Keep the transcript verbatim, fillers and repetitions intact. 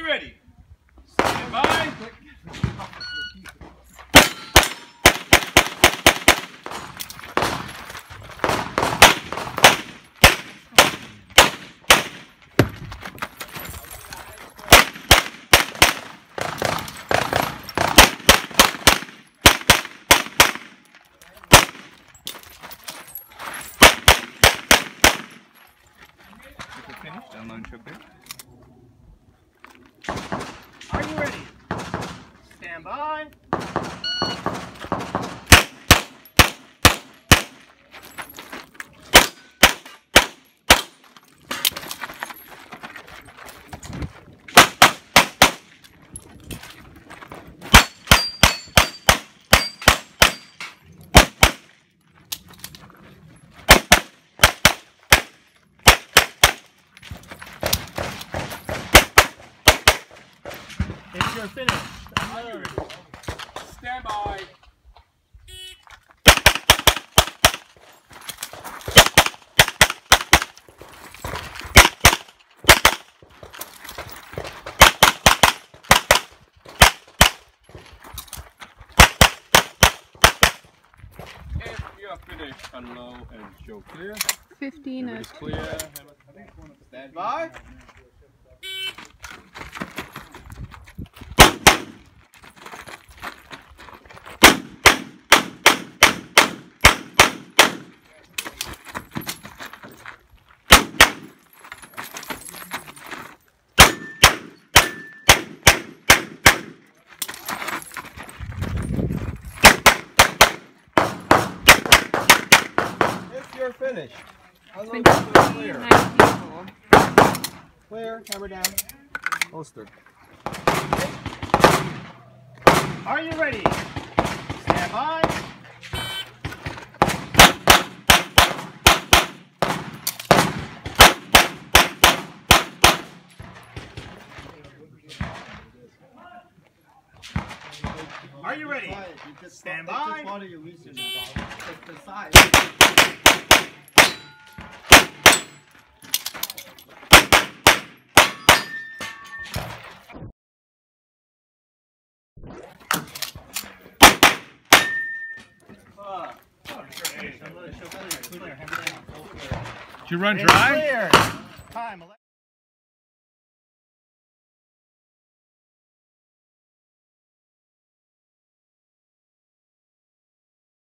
you ready? Stand by. Finished. Unload your bit. Are you ready? Stand by. If you're finished, Unload. Stand by. If you are finished, unload and show clear. fifteen Everybody's clear. Stand by. You're finished. Unload clear. Clear, camera down. Holster. are you ready? Stand by. Are you ready? Stand by. Did you run dry? Clear. Time.